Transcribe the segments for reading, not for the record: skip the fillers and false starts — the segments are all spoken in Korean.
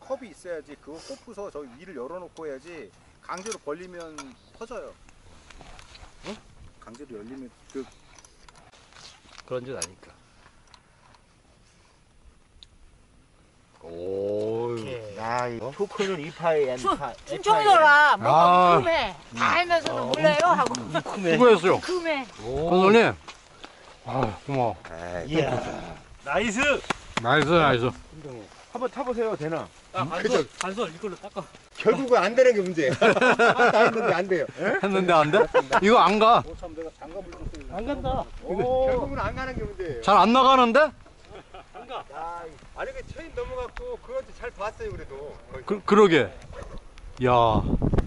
컵이 있어야지. 그거 꼽고서 저 위를 열어놓고 해야지. 강제로 벌리면 터져요. 어? 강제로 열리면 그런 줄 아니까. 오. 야, 이 토크는 이파에 충청도라 아. 뭐가 궁금해. 다 알면서도 몰라요 하고. 수고했어요. 궁금해. 선생님. 아, 고마워. 이야. 나이스. 나이스. 한번 타보세요, 되나? 반설 이걸로 닦아. 결국은 안 되는 게 문제예요. 다 했는데 안 돼요. 했는데 안 돼? 이거 안 가. 참 내가 장갑을 줬어요. 안 간다. 결국은 안 가는 게 문제예요. 잘 안 나가는데? 안 가. 야, 아니 그 체인 넘어갔고 그것도 잘 봤어요 그래도. 그러게. 야.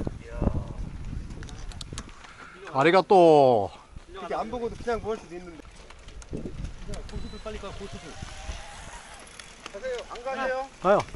다리가 또. 이렇게 안 보고도 그냥 볼 수도 있는데. 고수들 빨리 가 고수들. 가세요. 안 가세요? 가요.